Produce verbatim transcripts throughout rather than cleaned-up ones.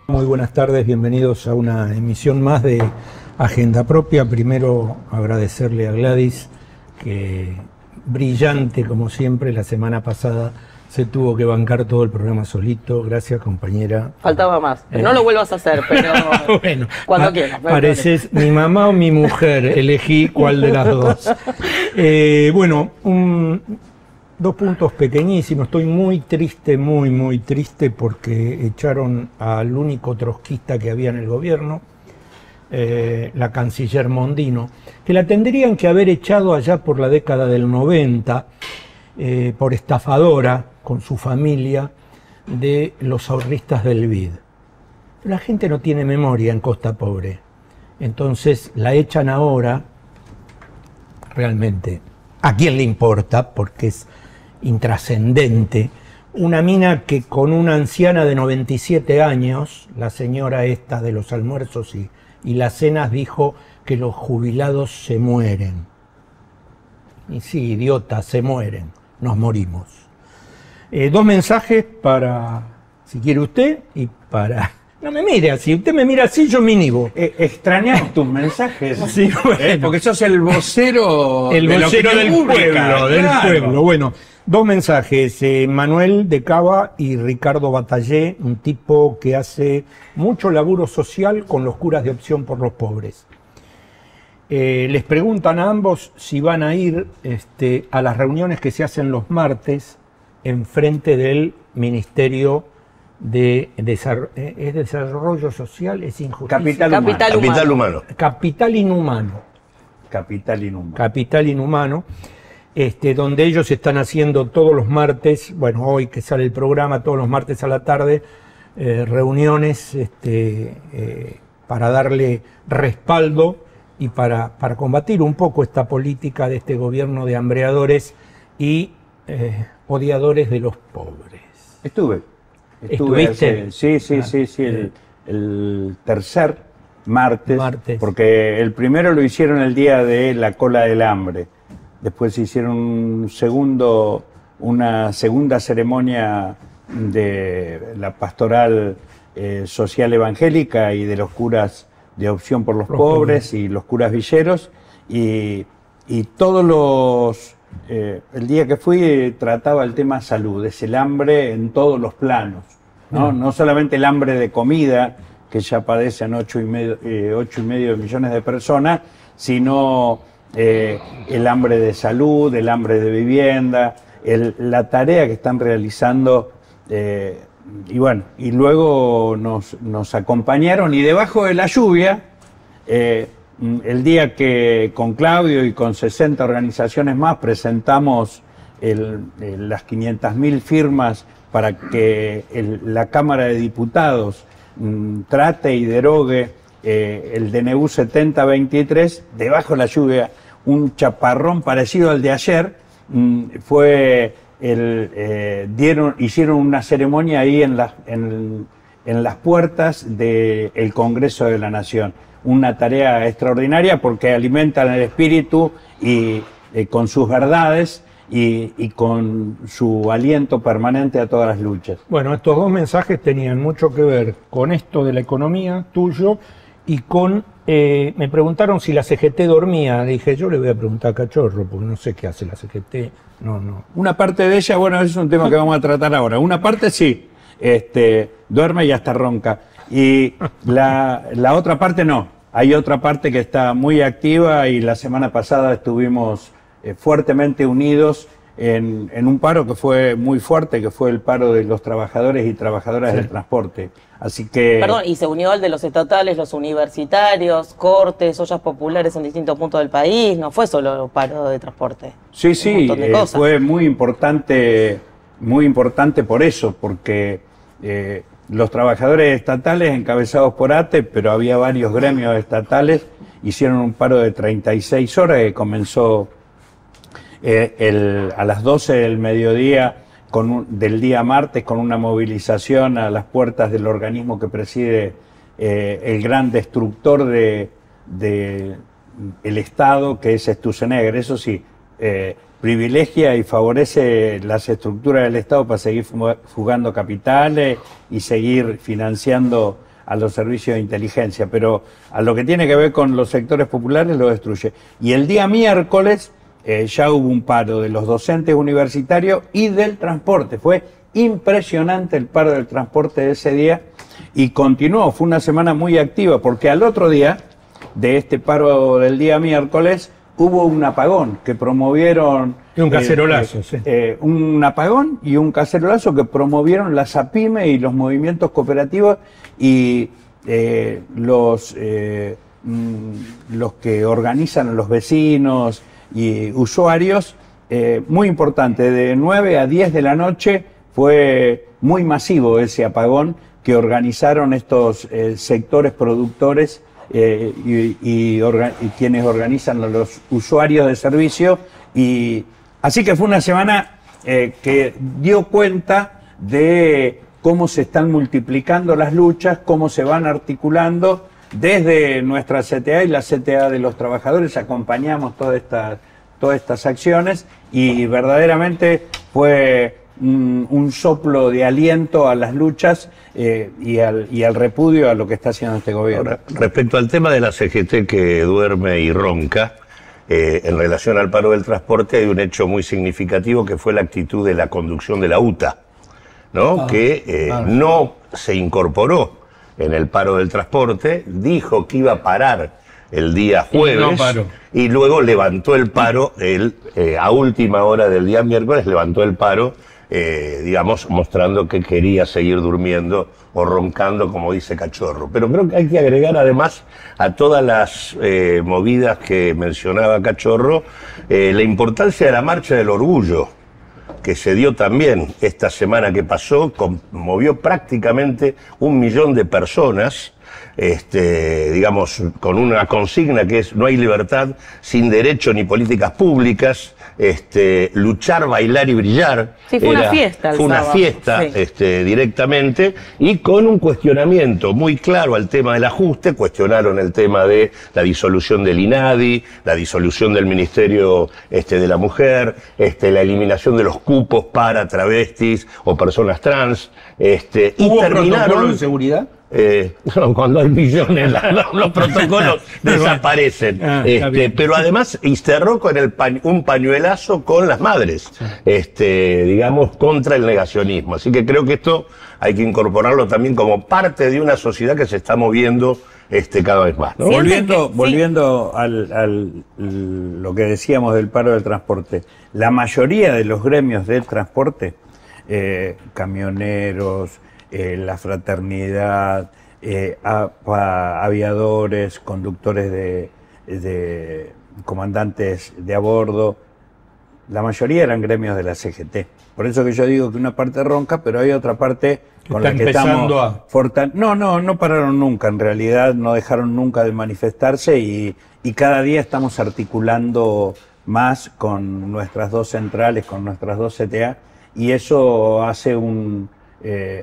Muy buenas tardes, bienvenidos a una emisión más de Agenda Propia. Primero agradecerle a Gladys, que brillante como siempre, la semana pasada se tuvo que bancar todo el programa solito. Gracias, compañera. Faltaba más. Eh. No lo vuelvas a hacer, pero bueno, cuando quieras. Pareces mi mamá o mi mujer, elegí cuál de las dos. Eh, bueno, un... Dos puntos pequeñísimos. Estoy muy triste, muy, muy triste porque echaron al único trotskista que había en el gobierno, eh, la canciller Mondino, que la tendrían que haber echado allá por la década del noventa, eh, por estafadora con su familia de los ahorristas del B I D. La gente no tiene memoria en Costa Pobre. Entonces la echan ahora, realmente, ¿a quién le importa? Porque es intrascendente, una mina que con una anciana de noventa y siete años, la señora esta de los almuerzos y, y las cenas, dijo que los jubilados se mueren. Y sí, idiota, se mueren, nos morimos. Eh, dos mensajes para, si quiere usted, y para... No me mire así, usted me mira así, yo me inhibo. Eh, extrañas tus mensajes. Sí, bueno. eh, porque sos el vocero, el de vocero del pública, pueblo, del claro. pueblo. Bueno, dos mensajes. Eh, Manuel de Cava y Ricardo Batallé, un tipo que hace mucho laburo social con los curas de Opción por los Pobres. Eh, les preguntan a ambos si van a ir este, a las reuniones que se hacen los martes en frente del Ministerio de Desarrollo, ¿es desarrollo social? ¿Es injusticia? Capital humano. Capital humano. Capital humano. Capital inhumano. Capital inhumano. Capital inhumano, este, donde ellos están haciendo todos los martes, bueno, hoy que sale el programa, todos los martes a la tarde, eh, reuniones este, eh, para darle respaldo y para, para combatir un poco esta política de este gobierno de hambreadores y eh, odiadores de los pobres. Estuve. Estuve ¿Estuviste? hace- sí, sí, Ah, sí, sí, el, el tercer martes, Martes. porque el primero lo hicieron el día de la cola del hambre. Después hicieron un segundo, una segunda ceremonia de la pastoral eh, social evangélica y de los curas de Opción por los, Los pobres, pobres. y los curas villeros, y, y todos los... Eh, el día que fui eh, trataba el tema salud, es el hambre en todos los planos, ¿no? Mm. No solamente el hambre de comida, que ya padecen ocho y medio, eh, ocho y medio millones de personas, sino eh, el hambre de salud, el hambre de vivienda, el, la tarea que están realizando, eh, y bueno, y luego nos, nos acompañaron, y debajo de la lluvia, eh, el día que con Claudio y con sesenta organizaciones más presentamos el, el, las quinientas mil firmas para que el, la Cámara de Diputados mm, trate y derogue eh, el D N U setenta veintitrés, debajo de la lluvia, un chaparrón parecido al de ayer, mm, fue el, eh, dieron, hicieron una ceremonia ahí en, la, en, en las puertas del Congreso de la Nación. Una tarea extraordinaria porque alimentan el espíritu y eh, con sus verdades y, y con su aliento permanente a todas las luchas. Bueno, estos dos mensajes tenían mucho que ver con esto de la economía tuyo y con... Eh, me preguntaron si la C G T dormía. Le dije, yo le voy a preguntar a Cachorro, porque no sé qué hace la C G T. No, no. Una parte de ella, bueno, es un tema que vamos a tratar ahora. Una parte sí, este, duerme y hasta ronca. Y la, la otra parte no. Hay otra parte que está muy activa, y la semana pasada estuvimos eh, fuertemente unidos en, en un paro que fue muy fuerte, que fue el paro de los trabajadores y trabajadoras Sí. del transporte. Así que... Perdón, y se unió al de los estatales, los universitarios, cortes, ollas populares en distintos puntos del país. No fue solo paro de transporte. Sí, Un sí, montón de eh, cosas. fue muy importante, muy importante por eso, porque eh, los trabajadores estatales encabezados por A T E, pero había varios gremios estatales, hicieron un paro de treinta y seis horas que comenzó eh, el, a las doce del mediodía con un, del día martes, con una movilización a las puertas del organismo que preside eh, el gran destructor de, de el Estado, que es Sturzenegger. Eso sí, eh, privilegia y favorece las estructuras del Estado para seguir fugando capitales y seguir financiando a los servicios de inteligencia, pero a lo que tiene que ver con los sectores populares lo destruye. Y el día miércoles eh, ya hubo un paro de los docentes universitarios y del transporte. Fue impresionante el paro del transporte de ese día y continuó, fue una semana muy activa, porque al otro día de este paro del día miércoles hubo un apagón que promovieron... Y un cacerolazo, eh, eh, sí. Eh, un apagón y un cacerolazo que promovieron las APYME y los movimientos cooperativos y eh, los, eh, mm, los que organizan a los vecinos y usuarios. Eh, muy importante, de nueve a diez de la noche fue muy masivo ese apagón que organizaron estos eh, sectores productores eh, y, y, orga, y quienes organizan a los usuarios de servicio. Y así que fue una semana eh, que dio cuenta de cómo se están multiplicando las luchas, cómo se van articulando. Desde nuestra C T A y la C T A de los trabajadores acompañamos todas estas, todas estas acciones y verdaderamente fue un, un soplo de aliento a las luchas eh, y, al, y al repudio a lo que está haciendo este gobierno. Ahora, respecto al tema de la C G T que duerme y ronca, eh, en relación al paro del transporte hay un hecho muy significativo que fue la actitud de la conducción de la U T A, ¿no? Ah, que eh, ah, no se incorporó en el paro del transporte, dijo que iba a parar el día jueves y, no y luego levantó el paro el, eh, a última hora del día miércoles, levantó el paro, eh, digamos, mostrando que quería seguir durmiendo o roncando, como dice Cachorro. Pero creo que hay que agregar además a todas las eh, movidas que mencionaba Cachorro, eh, la importancia de la Marcha del Orgullo, que se dio también esta semana que pasó, conmovió prácticamente un millón de personas, este, digamos, con una consigna que es: no hay libertad sin derecho ni políticas públicas, este, luchar, bailar y brillar. Sí, fue Era, una fiesta. El fue sábado. una fiesta sí. este, directamente, y con un cuestionamiento muy claro al tema del ajuste. Cuestionaron el tema de la disolución del INADI, la disolución del Ministerio este, de la Mujer, este, la eliminación de los cupos para travestis o personas trans. Este, y ¿Hubo terminaron protocolo de seguridad? Eh, no, cuando hay millones los, los protocolos desaparecen. Ah, este, pero además y cerró con el pa un pañuelazo con las madres, sí. este, digamos, contra el negacionismo. Así que creo que esto hay que incorporarlo también como parte de una sociedad que se está moviendo este, cada vez más, ¿no? Volviendo, que, volviendo sí. al, al lo que decíamos del paro del transporte, la mayoría de los gremios del transporte, eh, camioneros, Eh, la fraternidad, eh, a, a, aviadores, conductores de, de comandantes de a bordo, la mayoría eran gremios de la C G T. Por eso que yo digo que una parte ronca, pero hay otra parte con la que estamos a... fortal... No, no, no pararon nunca, en realidad no dejaron nunca de manifestarse y, y cada día estamos articulando más con nuestras dos centrales, con nuestras dos C T A, y eso hace un... Eh,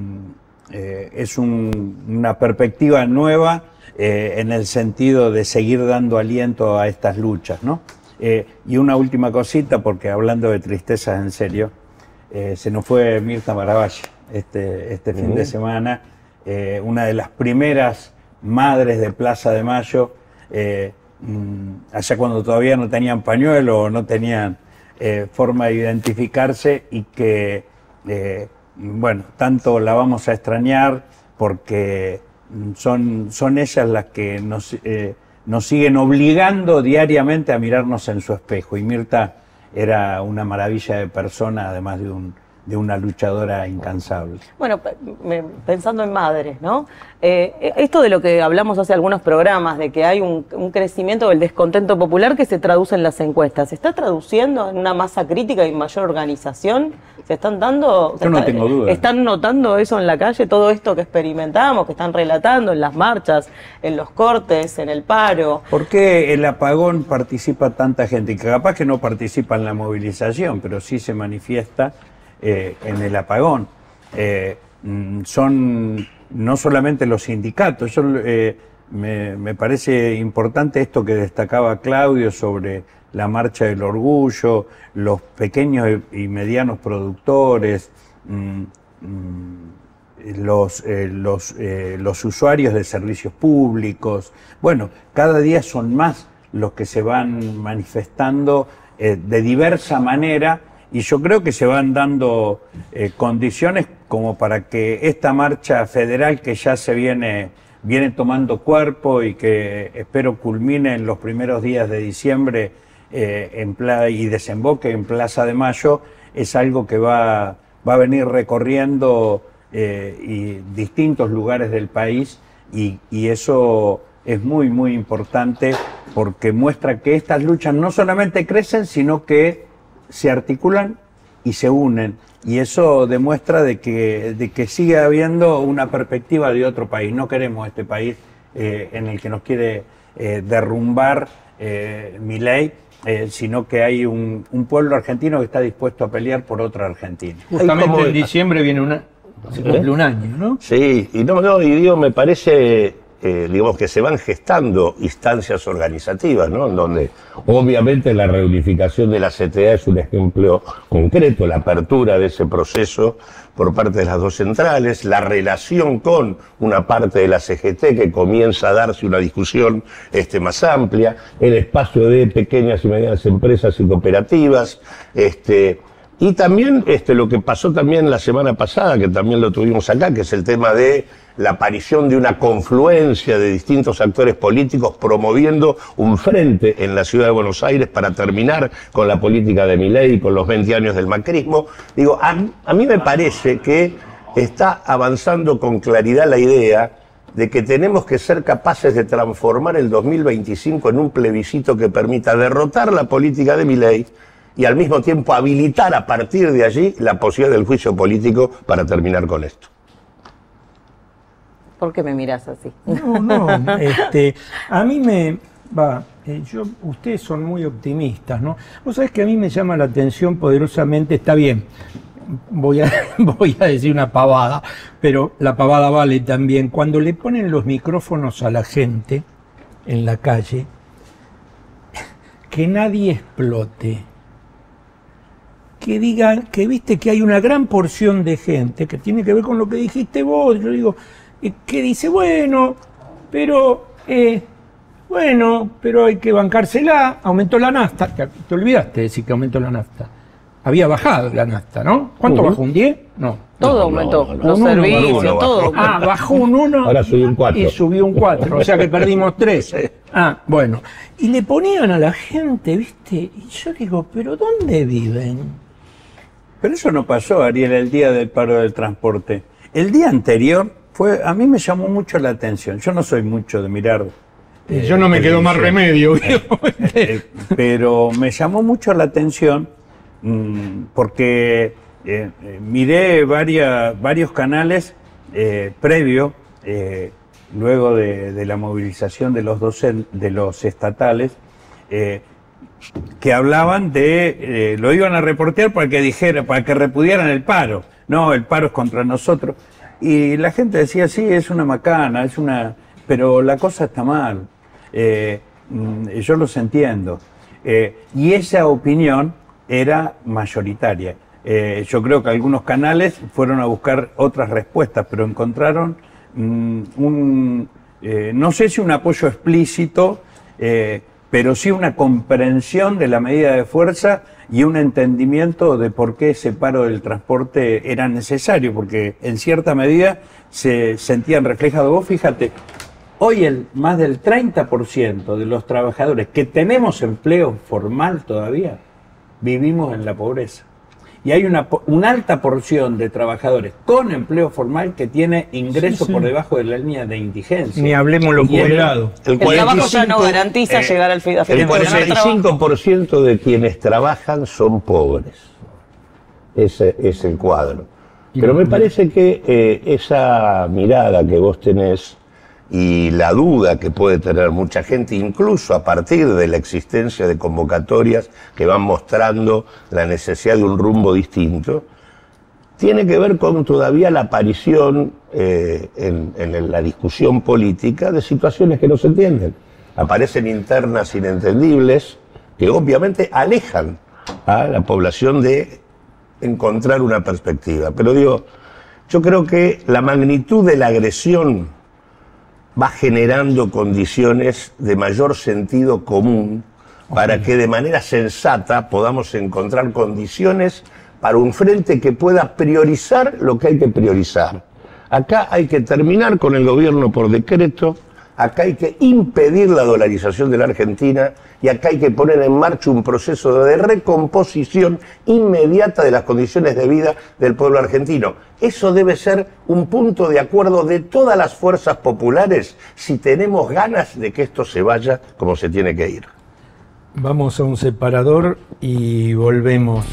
Eh, es un, una perspectiva nueva eh, en el sentido de seguir dando aliento a estas luchas, ¿no? Eh, y una última cosita, porque hablando de tristezas en serio, eh, se nos fue Mirta Maravalle este, este fin uh-huh. de semana, eh, una de las primeras madres de Plaza de Mayo, eh, allá cuando todavía no tenían pañuelo o no tenían eh, forma de identificarse, y que eh, bueno, tanto la vamos a extrañar porque son, son ellas las que nos, eh, nos siguen obligando diariamente a mirarnos en su espejo. Y Mirta era una maravilla de persona, además de, un, de una luchadora incansable. Bueno, pensando en madres, ¿no? Eh, esto de lo que hablamos hace algunos programas, de que hay un, un crecimiento del descontento popular que se traduce en las encuestas, ¿se está traduciendo en una masa crítica y mayor organización? ¿Se están dando? Yo no está, tengo duda. ¿Están notando eso en la calle, todo esto que experimentamos, que están relatando en las marchas, en los cortes, en el paro? ¿Por qué el apagón participa tanta gente? Y que capaz que no participa en la movilización, pero sí se manifiesta eh, en el apagón. Eh, son no solamente los sindicatos. Yo, eh, me, me parece importante esto que destacaba Claudio sobre la Marcha del Orgullo, los pequeños y medianos productores, mmm, mmm, los, eh, los, eh, los usuarios de servicios públicos. Bueno, cada día son más los que se van manifestando eh, de diversa manera, y yo creo que se van dando eh, condiciones como para que esta marcha federal que ya se viene, viene tomando cuerpo y que espero culmine en los primeros días de diciembre eh, en pla y desemboque en Plaza de Mayo, es algo que va, va a venir recorriendo eh, y distintos lugares del país, y, y eso es muy, muy importante porque muestra que estas luchas no solamente crecen, sino que se articulan y se unen, y eso demuestra de que, de que sigue habiendo una perspectiva de otro país. No queremos este país eh, en el que nos quiere eh, derrumbar eh, Milei, eh, sino que hay un, un pueblo argentino que está dispuesto a pelear por otra Argentina. Justamente como- en diciembre viene una, se cumple un año, ¿no? Sí, y no, no, y digo, me parece, eh, digamos, que se van gestando instancias organizativas, ¿no? En donde, obviamente, la reunificación de la C T A es un ejemplo concreto, la apertura de ese proceso por parte de las dos centrales, la relación con una parte de la C G T que comienza a darse una discusión este, más amplia, el espacio de pequeñas y medianas empresas y cooperativas, este... Y también este, lo que pasó también la semana pasada, que también lo tuvimos acá, que es el tema de la aparición de una confluencia de distintos actores políticos promoviendo un frente en la ciudad de Buenos Aires para terminar con la política de Milei, con los veinte años del macrismo. Digo, a, a mí me parece que está avanzando con claridad la idea de que tenemos que ser capaces de transformar el dos mil veinticinco en un plebiscito que permita derrotar la política de Milei y al mismo tiempo habilitar a partir de allí la posibilidad del juicio político para terminar con esto. ¿Por qué me miras así? No, no, este, a mí me va, eh, yo, ustedes son muy optimistas, ¿no? Vos sabés que a mí me llama la atención poderosamente, está bien, voy a, voy a decir una pavada, pero la pavada vale también, cuando le ponen los micrófonos a la gente en la calle, que nadie explote. Que digan, que viste que hay una gran porción de gente que tiene que ver con lo que dijiste vos, yo digo, eh, que dice, bueno, pero, eh, bueno, pero hay que bancársela, aumentó la nafta, te, te olvidaste de decir que aumentó la nafta, había bajado la nafta, ¿no? ¿Cuánto Uh-huh. bajó? ¿Un diez? No. Todo No, aumentó, no, no, los no, no, servicios, no, no, todo. Ah, bajó un uno Ahora subió un cuatro. y subió un cuatro, o sea que perdimos tres. Ah, bueno. Y le ponían a la gente, ¿viste? Y yo digo, ¿pero dónde viven? Pero eso no pasó, Ariel, el día del paro del transporte. El día anterior fue, a mí me llamó mucho la atención. Yo no soy mucho de mirar. eh, Yo no me quedó más televisión. remedio. Eh, pero me llamó mucho la atención mmm, porque eh, eh, miré varias, varios canales eh, previo, eh, luego de, de la movilización de los, docen- de los estatales, eh, que hablaban de, eh, lo iban a reportear para que dijera, para que repudiaran el paro. No, el paro es contra nosotros. Y la gente decía, sí, es una macana, es una, pero la cosa está mal. Eh, mm, yo los entiendo. Eh, y esa opinión era mayoritaria. Eh, yo creo que algunos canales fueron a buscar otras respuestas, pero encontraron mm, un, eh, no sé si un apoyo explícito, eh, pero sí una comprensión de la medida de fuerza y un entendimiento de por qué ese paro del transporte era necesario, porque en cierta medida se sentían reflejados. Vos fíjate, hoy el, más del treinta por ciento de los trabajadores que tenemos empleo formal todavía, vivimos en la pobreza. Y hay una, una alta porción de trabajadores con empleo formal que tiene ingresos Sí, sí. por debajo de la línea de indigencia. Ni hablemos los Y el- jubilados. El El trabajo ya no 45, garantiza eh, llegar al fin a fin El de semana de cuarenta y trabajo. cinco por ciento de quienes trabajan son pobres. Ese es el cuadro. Pero me parece que eh, esa mirada que vos tenés y la duda que puede tener mucha gente, incluso a partir de la existencia de convocatorias que van mostrando la necesidad de un rumbo distinto, tiene que ver con todavía la aparición eh, en, en la discusión política de situaciones que no se entienden. Aparecen internas inentendibles que obviamente alejan a la población de encontrar una perspectiva. Pero digo, Yo creo que la magnitud de la agresión va generando condiciones de mayor sentido común para que de manera sensata podamos encontrar condiciones para un frente que pueda priorizar lo que hay que priorizar. Acá hay que terminar con el gobierno por decreto, acá hay que impedir la dolarización de la Argentina y acá hay que poner en marcha un proceso de recomposición inmediata de las condiciones de vida del pueblo argentino. Eso debe ser un punto de acuerdo de todas las fuerzas populares si tenemos ganas de que esto se vaya como se tiene que ir. Vamos a un separador y volvemos.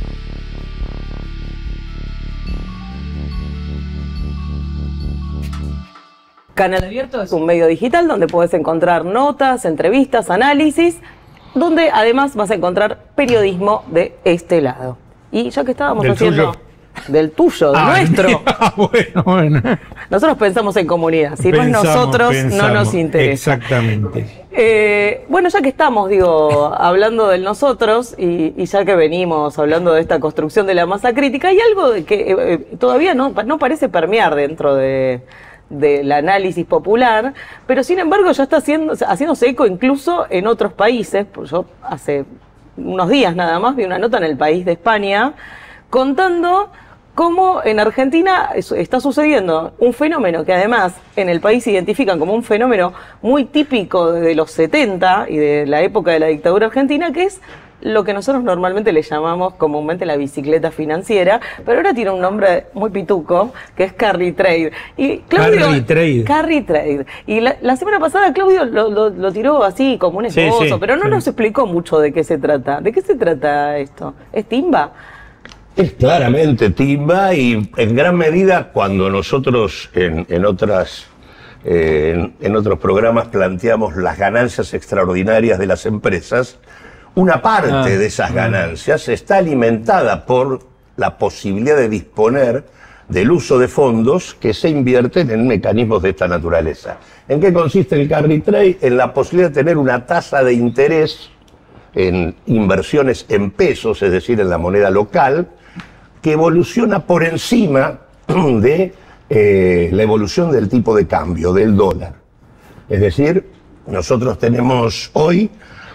Canal Abierto es un medio digital donde puedes encontrar notas, entrevistas, análisis, donde además vas a encontrar periodismo de este lado. Y ya que estábamos ¿Del haciendo... tuyo? Del tuyo, del Ah, nuestro. ah, bueno, bueno. Nosotros pensamos en comunidad, si no es Pensamos, nosotros, pensamos. no nos interesa. Exactamente. Eh, bueno, ya que estamos, digo, hablando del nosotros y, y ya que venimos hablando de esta construcción de la masa crítica, hay algo de que eh, todavía no, no parece permear dentro de... del análisis popular, pero sin embargo ya está haciendo, haciéndose eco incluso en otros países. Yo hace unos días nada más vi una nota en El País de España contando cómo en Argentina está sucediendo un fenómeno que además en el país se identifican como un fenómeno muy típico de los setenta y de la época de la dictadura argentina, que es lo que nosotros normalmente le llamamos comúnmente la bicicleta financiera, pero ahora tiene un nombre muy pituco, que es carry trade. Y Claudio, Carry trade. Carry trade. Y la, la semana pasada Claudio lo, lo, lo tiró así como un Sí, esbozo, sí, pero no sí. nos explicó mucho de qué se trata. ¿De qué se trata esto? ¿Es timba? Es claramente timba y en gran medida cuando nosotros en, en otras... Eh, en, en otros programas planteamos las ganancias extraordinarias de las empresas, una parte Ah, de esas ah. ganancias está alimentada por la posibilidad de disponer del uso de fondos que se invierten en mecanismos de esta naturaleza. ¿En qué consiste el carry trade? En la posibilidad de tener una tasa de interés en inversiones en pesos, es decir, en la moneda local, que evoluciona por encima de eh, la evolución del tipo de cambio, del dólar. Es decir, nosotros tenemos hoy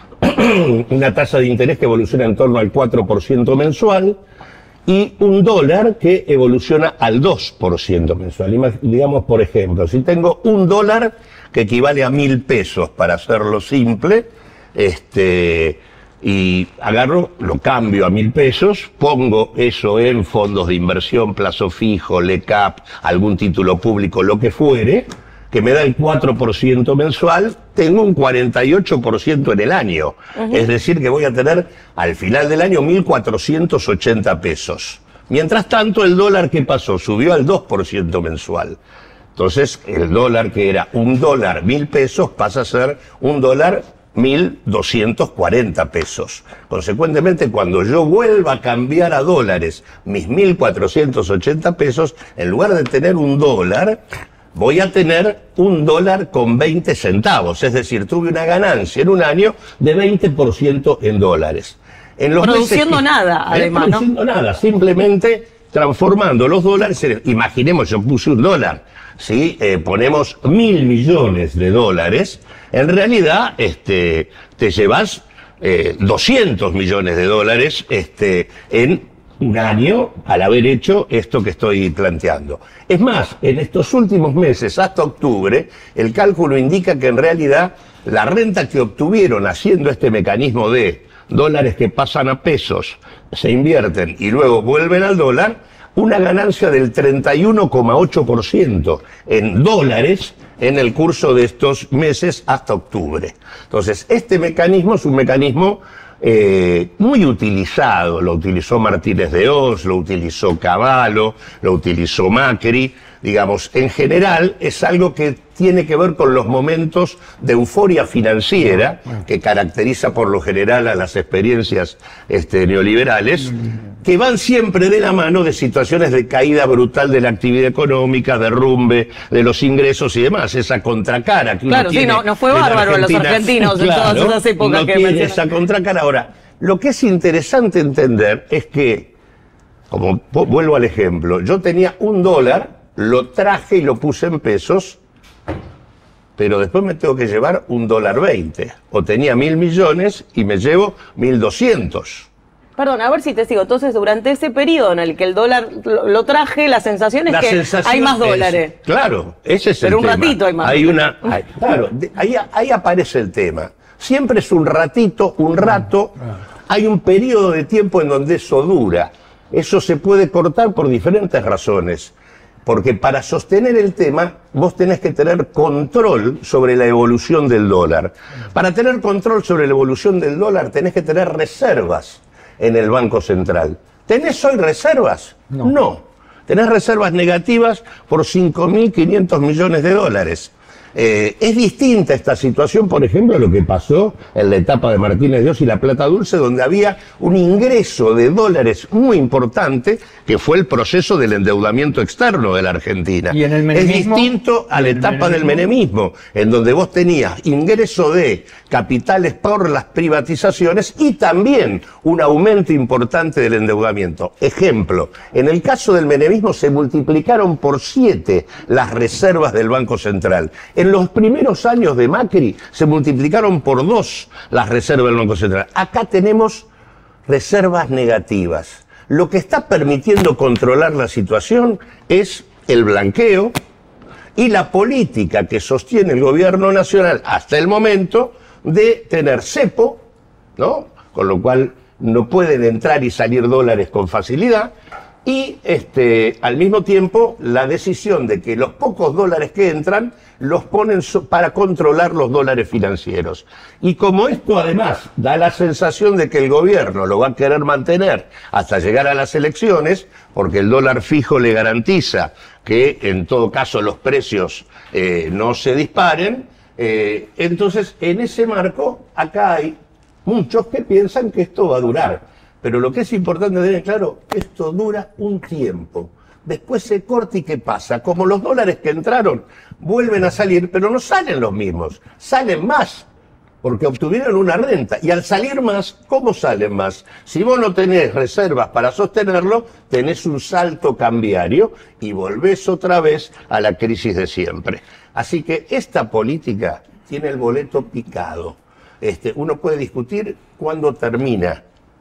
una tasa de interés que evoluciona en torno al cuatro por ciento mensual y un dólar que evoluciona al dos por ciento mensual. Digamos, por ejemplo, si tengo un dólar que equivale a mil pesos, para hacerlo simple, este, y agarro, lo cambio a mil pesos, pongo eso en fondos de inversión, plazo fijo, L E C A P, algún título público, lo que fuere, que me da el cuatro por ciento mensual, tengo un cuarenta y ocho por ciento en el año. Uh-huh. Es decir, que voy a tener al final del año mil cuatrocientos ochenta pesos. Mientras tanto, el dólar, ¿qué pasó? Subió al dos por ciento mensual. Entonces, el dólar que era un dólar mil pesos pasa a ser un dólar mil doscientos cuarenta pesos. Consecuentemente, cuando yo vuelva a cambiar a dólares mis mil cuatrocientos ochenta pesos, en lugar de tener un dólar, voy a tener un dólar con veinte centavos. Es decir, tuve una ganancia en un año de veinte por ciento en dólares. En los produciendo meses, nada, además, ¿no? Produciendo nada, simplemente transformando los dólares en... Imaginemos, yo puse un dólar, ¿sí? Eh, ponemos mil millones de dólares, en realidad este, te llevas eh, doscientos millones de dólares este, en un año al haber hecho esto que estoy planteando. Es más, en estos últimos meses, hasta octubre, el cálculo indica que en realidad la renta que obtuvieron haciendo este mecanismo de dólares que pasan a pesos, se invierten y luego vuelven al dólar, una ganancia del treinta y uno coma ocho por ciento en dólares en el curso de estos meses hasta octubre. Entonces, este mecanismo es un mecanismo Eh, muy utilizado, lo utilizó Martínez de Oz, lo utilizó Cavallo, lo utilizó Macri, digamos, en general es algo que tiene que ver con los momentos de euforia financiera que caracteriza por lo general a las experiencias este, neoliberales, que van siempre de la mano de situaciones de caída brutal de la actividad económica, derrumbe de los ingresos y demás, esa contracara que uno Claro, sí, tiene no, no fue en bárbaro a los Argentina. argentinos en Claro, todas esas épocas no que tiene mencionas. esa contracara. Ahora, lo que es interesante entender es que como vuelvo al ejemplo, yo tenía un dólar, lo traje y lo puse en pesos, pero después me tengo que llevar un dólar veinte. O tenía mil millones y me llevo mil doscientos. Perdón, a ver si te sigo. Entonces, durante ese periodo en el que el dólar lo, lo traje, la sensación es la que sensación hay más dólares. Es, claro, ese es Pero el un tema. ratito hay más. Hay una, hay, claro, de, ahí, ahí aparece el tema. Siempre es un ratito, un rato. Hay un periodo de tiempo en donde eso dura. Eso se puede cortar por diferentes razones. Porque para sostener el tema, vos tenés que tener control sobre la evolución del dólar. Para tener control sobre la evolución del dólar, tenés que tener reservas en el Banco Central. ¿Tenés hoy reservas? No. No. Tenés reservas negativas por cinco mil quinientos millones de dólares. Eh, es distinta esta situación, por ejemplo, a lo que pasó en la etapa de Martínez Dios y la Plata Dulce, donde había un ingreso de dólares muy importante, que fue el proceso del endeudamiento externo de la Argentina. ¿Y en el es menemismo? distinto a la etapa del menemismo, en donde vos tenías ingreso de capitales por las privatizaciones y también un aumento importante del endeudamiento. Ejemplo, en el caso del menemismo se multiplicaron por siete las reservas del Banco Central. En los primeros años de Macri se multiplicaron por dos las reservas del Banco Central. Acá tenemos reservas negativas. Lo que está permitiendo controlar la situación es el blanqueo y la política que sostiene el gobierno nacional hasta el momento de tener cepo, ¿no? Con lo cual no pueden entrar y salir dólares con facilidad. Y este, al mismo tiempo la decisión de que los pocos dólares que entran los ponen so para controlar los dólares financieros. Y como esto además da la sensación de que el gobierno lo va a querer mantener hasta llegar a las elecciones, porque el dólar fijo le garantiza que en todo caso los precios eh, no se disparen, eh, entonces en ese marco acá hay muchos que piensan que esto va a durar. Pero lo que es importante tener claro, esto dura un tiempo. Después se corta y ¿qué pasa? Como los dólares que entraron vuelven a salir, pero no salen los mismos, salen más, porque obtuvieron una renta. Y al salir más, ¿cómo salen más? Si vos no tenés reservas para sostenerlo, tenés un salto cambiario y volvés otra vez a la crisis de siempre. Así que esta política tiene el boleto picado. Este, uno puede discutir cuándo termina.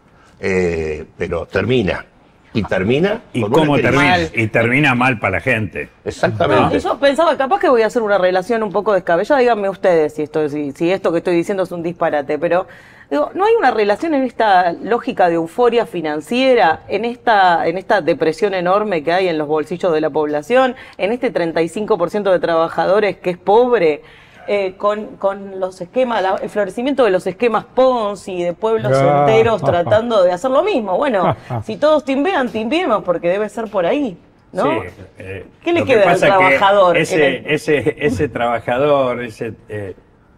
Eh, pero termina y termina y con cómo una crisis. termina y termina mal para la gente. Exactamente. No, yo pensaba, capaz que voy a hacer una relación un poco descabellada, díganme ustedes si esto, si, si esto que estoy diciendo es un disparate, pero digo, ¿no hay una relación en esta lógica de euforia financiera, en esta, en esta depresión enorme que hay en los bolsillos de la población, en este treinta y cinco por ciento de trabajadores que es pobre? Eh, con, con los esquemas, la, el florecimiento de los esquemas Ponzi, de pueblos Ah, enteros ah, tratando de hacer lo mismo. Bueno, ah, ah. si todos timbean, timbiemos, porque debe ser por ahí, ¿no? Sí, eh, ¿Qué le lo que queda al pasa es que trabajador? Ese, en el- ese, ese trabajador, ese eh,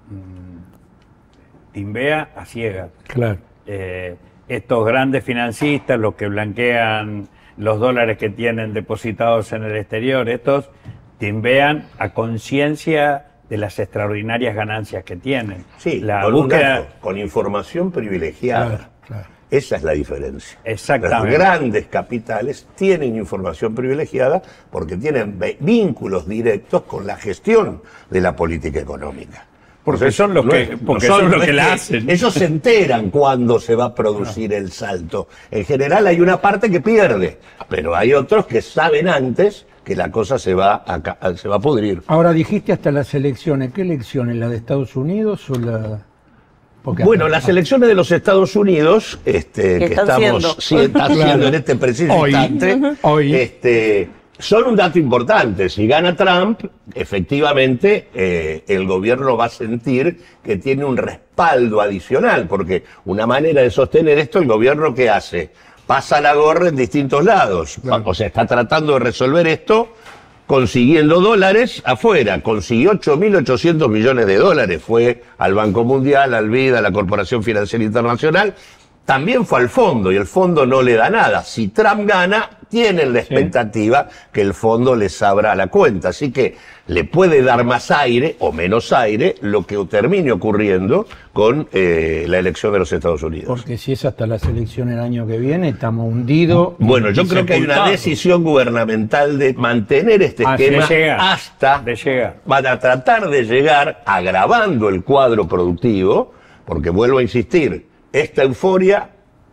mm, timbea a ciegas. Claro. Eh, estos grandes financistas, los que blanquean los dólares que tienen depositados en el exterior, estos timbean a conciencia de las extraordinarias ganancias que tienen. Sí, la con, un búsqueda, dato, con información privilegiada. Claro, claro. Esa es la diferencia. Exactamente. Los grandes capitales tienen información privilegiada porque tienen vínculos directos con la gestión de la política económica. Porque son los que- es- porque son los no es que la hacen. Ellos se enteran cuándo se va a producir el salto. En general hay una parte que pierde, pero hay otros que saben antes que la cosa se va a, ca- se va a pudrir. Ahora dijiste hasta las elecciones. ¿Qué elecciones? ¿La de Estados Unidos o la...? Porque Bueno, hasta- las elecciones de los Estados Unidos, este, Que que están estamos siendo. sí, está Claro. haciendo en este preciso Hoy. instante, Hoy. este, son un dato importante. Si gana Trump, efectivamente eh, el gobierno va a sentir que tiene un respaldo adicional, porque una manera de sostener esto, el gobierno ¿qué hace? Pasa la gorra en distintos lados. Claro. O sea, está tratando de resolver esto consiguiendo dólares afuera. Consiguió ocho mil ochocientos millones de dólares. Fue al Banco Mundial, al B I D, a la Corporación Financiera Internacional. También fue al fondo y el fondo no le da nada. Si Trump gana, tienen la expectativa sí. que el fondo les abra la cuenta. Así que le puede dar más aire o menos aire lo que termine ocurriendo con eh, la elección de los Estados Unidos. Porque si es hasta las elecciones el año que viene, estamos hundidos. Bueno, yo creo que hay una decisión gubernamental de mantener este ah, esquema llega, hasta... de llegar. Van a tratar de llegar agravando el cuadro productivo, porque vuelvo a insistir, esta euforia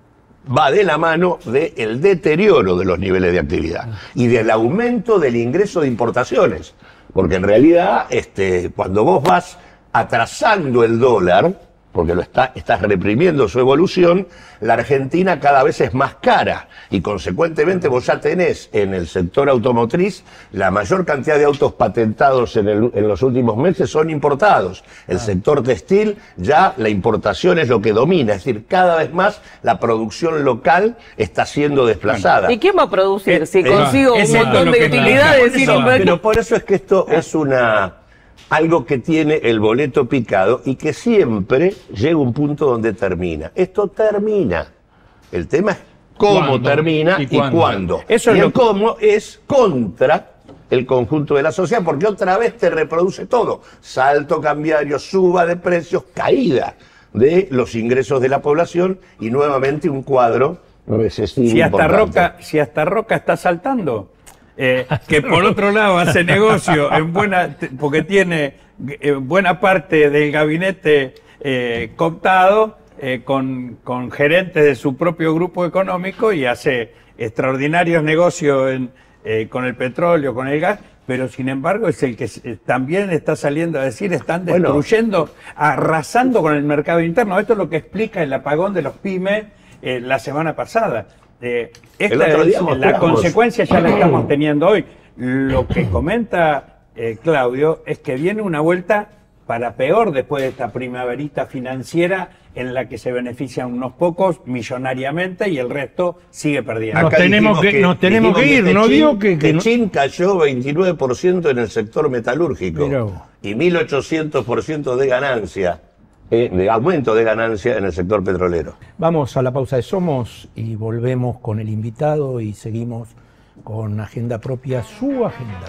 va de la mano del deterioro de los niveles de actividad y del aumento del ingreso de importaciones. Porque en realidad, este, cuando vos vas atrasando el dólar, porque lo está, estás reprimiendo su evolución, la Argentina cada vez es más cara y consecuentemente vos ya tenés en el sector automotriz la mayor cantidad de autos patentados en, el, en los últimos meses son importados. El sector textil ya la importación es lo que domina, es decir, cada vez más la producción local está siendo desplazada. ¿Y quién va a producir? Eh, Si eh, consigo es un montón de utilidades y no, pero por eso es que esto es una... algo que tiene el boleto picado y que siempre llega un punto donde termina. Esto termina. El tema es cómo ¿Cuándo? termina y, ¿Y cuándo. cuándo? Eso y es el lo... cómo es contra el conjunto de la sociedad, porque otra vez te reproduce todo. Salto cambiario, suba de precios, caída de los ingresos de la población y nuevamente un cuadro recesivo Si hasta importante. Roca, si hasta Roca está saltando, eh, que por otro lado hace negocio en buena, porque tiene eh, buena parte del gabinete eh, cooptado eh, con, con gerentes de su propio grupo económico y hace extraordinarios negocios en, eh, con el petróleo, con el gas, pero sin embargo es el que eh, también está saliendo a decir están destruyendo, bueno, arrasando con el mercado interno. Esto es lo que explica el apagón de los pymes eh, la semana pasada. Eh, esta es, la consecuencia ya la estamos teniendo hoy. Lo que comenta eh, Claudio es que viene una vuelta para peor después de esta primaverita financiera en la que se benefician unos pocos millonariamente y el resto sigue perdiendo. Nos Acá tenemos que, que, nos tenemos que ir, que no Techin, digo que... que Techin cayó veintinueve por ciento en el sector metalúrgico Pero... y mil ochocientos por ciento de ganancia. De aumento de ganancia en el sector petrolero. Vamos a la pausa de Somos y volvemos con el invitado y seguimos con Agenda Propia, su agenda.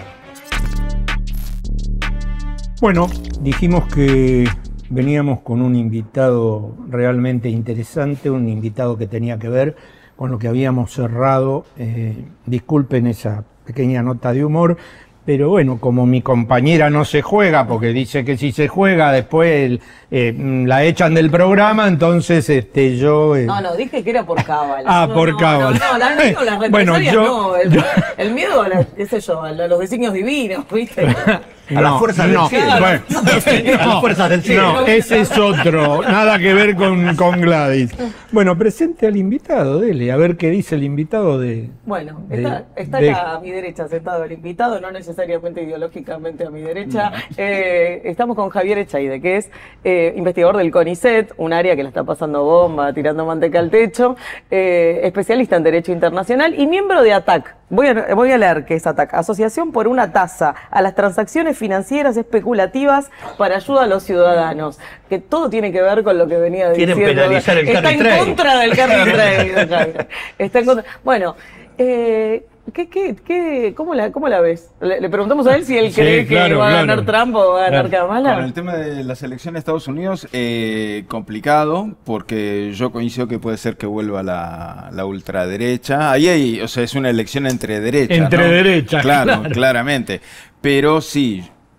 Bueno, dijimos que veníamos con un invitado realmente interesante, un invitado que tenía que ver con lo que habíamos cerrado. Eh, disculpen esa pequeña nota de humor, pero bueno, como mi compañera no se juega, porque dice que si se juega después eh, la echan del programa, entonces este yo... Eh... No, no, dije que era por cábala. Ah, no, por no, cábala. No, no, la, no, las represalias bueno, yo, no, el, yo... el miedo a, la, qué sé yo, a los designios divinos, ¿viste? A las fuerzas del no, cielo. Bueno, a las fuerzas del cielo. No, ese es otro, nada que ver con, con Gladys. Bueno, presente al invitado, dele, a ver qué dice el invitado de... Bueno, de, está, está de... a mi derecha sentado el invitado, no necesariamente ideológicamente a mi derecha. Eh, estamos con Javier Echaide, que es eh, investigador del CONICET, un área que la está pasando bomba, tirando manteca al techo, eh, especialista en Derecho Internacional y miembro de ATAC. Voy a, voy a leer qué es ATAC, Asociación por una tasa a las transacciones financieras especulativas para ayuda a los ciudadanos, que todo tiene que ver con lo que venía diciendo. Quieren penalizar el Está carry en trade. contra del carry trade, Javier. Está en contra. Bueno, eh, ¿qué, qué, qué, cómo, la, ¿cómo la ves? Le, le preguntamos a él si él Sí, cree claro, que va a claro. ganar Trump o va a ganar Claro. Kamala. Con el tema de las elecciones de Estados Unidos, eh, complicado, porque yo coincido que puede ser que vuelva la, la ultraderecha. Ahí hay, o sea, es una elección entre derechas. Entre ¿no? derechas, Claro, claro. claramente. Pero sí,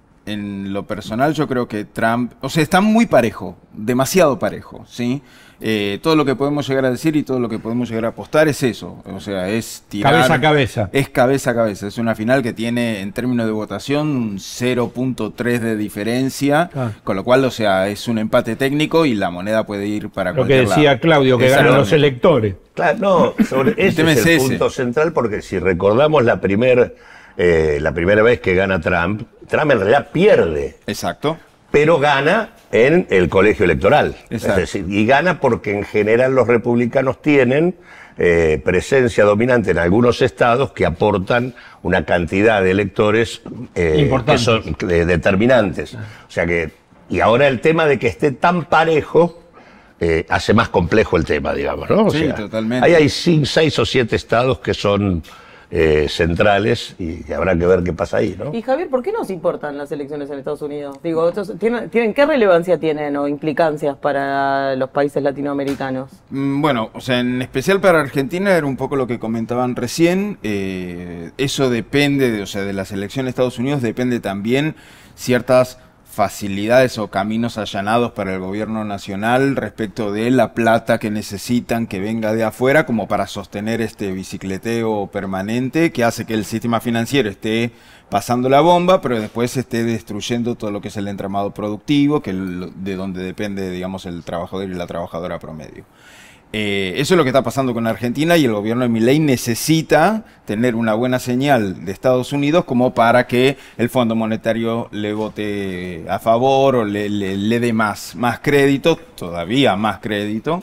en lo personal yo creo que Trump, o sea, está muy parejo, demasiado parejo, ¿sí? Eh, todo lo que podemos llegar a decir y todo lo que podemos llegar a apostar es eso, o sea, es tirar... Cabeza a cabeza. Es cabeza a cabeza, es una final que tiene en términos de votación un cero punto tres de diferencia, Ah. con lo cual, o sea, es un empate técnico y la moneda puede ir para Lo que cualquier decía lado. Claudio, que ganan los Exactamente. electores. Claro, no, sobre ese tema es es el ese. punto central, porque si recordamos la, primer, eh, la primera vez que gana Trump, Trump en realidad pierde, Exacto. pero gana en el colegio electoral. Exacto. Es decir, y gana porque en general los republicanos tienen eh, presencia dominante en algunos estados que aportan una cantidad de electores eh, que Importantes. son eh, determinantes. O sea que, y ahora el tema de que esté tan parejo eh, hace más complejo el tema, digamos, ¿no? O Sí, sea, totalmente. Ahí hay cinco, seis o siete estados que son eh, centrales y habrá que ver qué pasa ahí, ¿no? Y Javier, ¿por qué nos importan las elecciones en Estados Unidos? Digo, ¿tienen, ¿tienen qué relevancia tienen o implicancias para los países latinoamericanos? Bueno, o sea, en especial para Argentina era un poco lo que comentaban recién. Eh, eso depende, de, o sea, de las elecciones de Estados Unidos depende también ciertas facilidades o caminos allanados para el gobierno nacional respecto de la plata que necesitan que venga de afuera como para sostener este bicicleteo permanente que hace que el sistema financiero esté pasando la bomba, pero después esté destruyendo todo lo que es el entramado productivo, que el, de donde depende, digamos, el trabajador y la trabajadora promedio. Eh, eso es lo que está pasando con Argentina y el gobierno de Milei necesita tener una buena señal de Estados Unidos como para que el Fondo Monetario le vote a favor o le, le, le dé más, más crédito, todavía más crédito.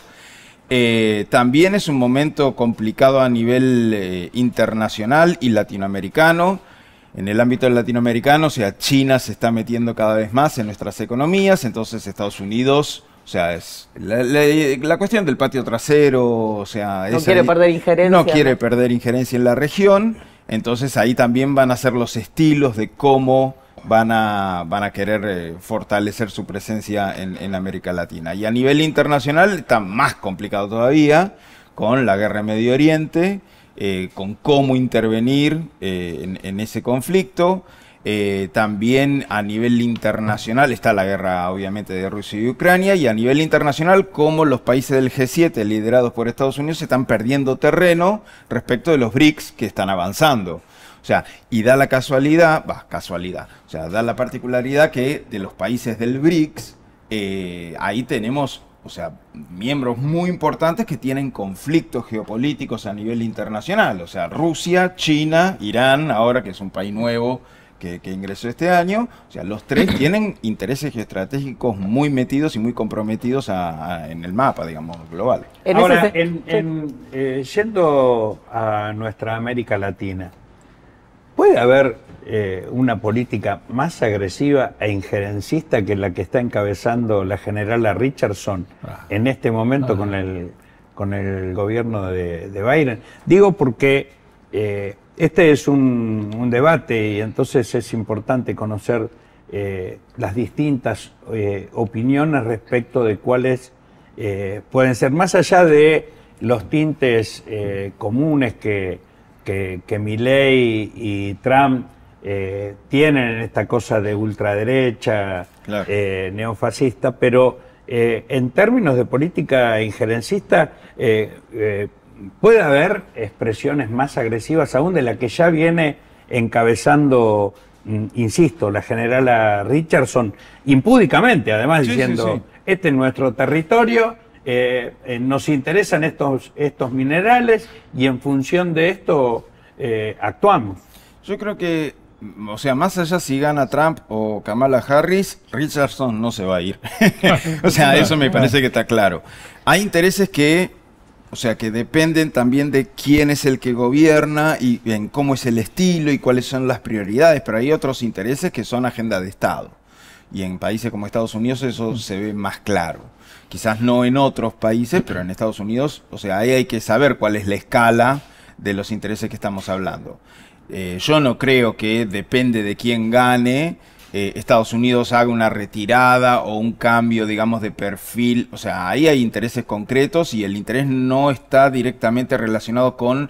Eh, también es un momento complicado a nivel eh, internacional y latinoamericano. En el ámbito latinoamericano, o sea, China se está metiendo cada vez más en nuestras economías, entonces Estados Unidos... O sea, es la, la, la cuestión del patio trasero, o sea... No es quiere ahí, perder injerencia. No quiere ¿no? perder injerencia en la región, entonces ahí también van a ser los estilos de cómo van a, van a querer eh, fortalecer su presencia en, en América Latina. Y a nivel internacional está más complicado todavía, con la guerra en Medio Oriente, eh, con cómo intervenir eh, en, en ese conflicto. Eh, también a nivel internacional está la guerra obviamente de Rusia y Ucrania, y a nivel internacional cómo los países del G siete liderados por Estados Unidos están perdiendo terreno respecto de los B R I C S que están avanzando. O sea, y da la casualidad, va, casualidad, o sea, da la particularidad que de los países del B R I C S, eh, ahí tenemos, o sea, miembros muy importantes que tienen conflictos geopolíticos a nivel internacional. O sea, Rusia, China, Irán, ahora que es un país nuevo, Que, que ingresó este año, o sea, los tres tienen intereses geoestratégicos muy metidos y muy comprometidos a, a, en el mapa, digamos, global. En Ahora, ese... en, en, eh, yendo a nuestra América Latina, ¿puede haber eh, una política más agresiva e injerencista que la que está encabezando la generala Richardson ah. en este momento ah. con, el, con el gobierno de, de Biden? Digo porque... Eh, Este es un, un debate y entonces es importante conocer eh, las distintas eh, opiniones respecto de cuáles eh, pueden ser, más allá de los tintes eh, comunes que, que, que Milei y Trump eh, tienen en esta cosa de ultraderecha, claro. eh, neofascista, pero eh, en términos de política injerencista, eh, eh, puede haber expresiones más agresivas aún de la que ya viene encabezando, insisto, la generala Richardson, impúdicamente, además, sí, diciendo, sí, sí. este es nuestro territorio, eh, eh, nos interesan estos, estos minerales y en función de esto eh, actuamos. Yo creo que, o sea, más allá si gana Trump o Kamala Harris, Richardson no se va a ir. O sea, eso me parece que está claro. Hay intereses que... O sea, que dependen también de quién es el que gobierna y en cómo es el estilo y cuáles son las prioridades, pero hay otros intereses que son agenda de Estado. Y en países como Estados Unidos eso se ve más claro. Quizás no en otros países, pero en Estados Unidos, o sea, ahí hay que saber cuál es la escala de los intereses que estamos hablando. Eh, yo no creo que depende de quién gane, Eh, Estados Unidos haga una retirada o un cambio, digamos, de perfil. O sea, ahí hay intereses concretos y el interés no está directamente relacionado con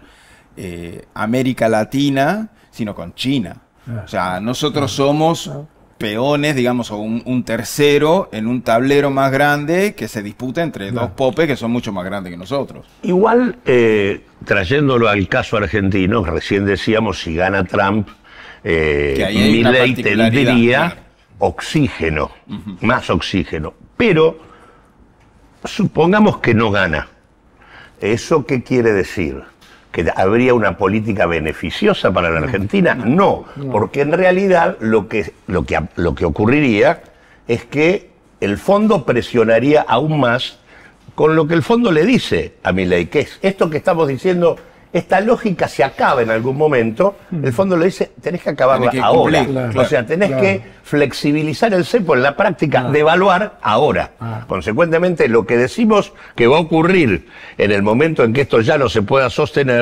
eh, América Latina, sino con China. O sea, nosotros somos peones, digamos, o un, un tercero en un tablero más grande que se disputa entre dos popes que son mucho más grandes que nosotros. Igual, eh, trayéndolo al caso argentino, recién decíamos, si gana Trump, Eh, Milei tendría claro. oxígeno, uh-huh. más oxígeno. Pero supongamos que no gana. ¿Eso qué quiere decir? ¿Que habría una política beneficiosa para la Argentina? No, no, porque en realidad lo que, lo que, lo que ocurriría es que el fondo presionaría aún más con lo que el fondo le dice a Milei, que es esto que estamos diciendo. Esta lógica se acaba en algún momento, el fondo le dice, tenés que acabarla tenés que ahora. Cumplir, claro, o sea, tenés claro. que flexibilizar el cepo en la práctica, claro. devaluar ahora. Ah. Consecuentemente, lo que decimos que va a ocurrir en el momento en que esto ya no se pueda sostener,